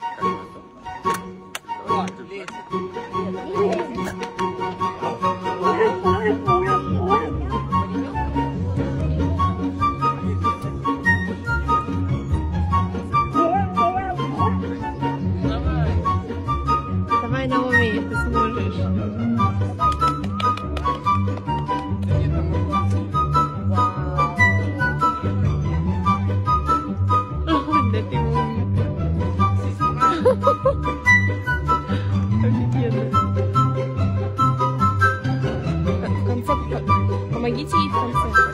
Давай, Наоми, ты сможешь. Да ты умница. Офигенно. В конце помогите ей в конце.